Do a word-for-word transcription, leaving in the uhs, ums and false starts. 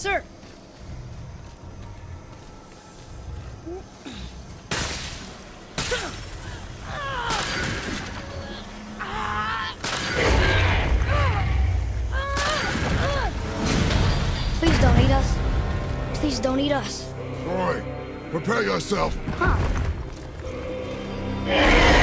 sir. Please don't eat us. Please don't eat us. Roy, prepare yourself. Huh.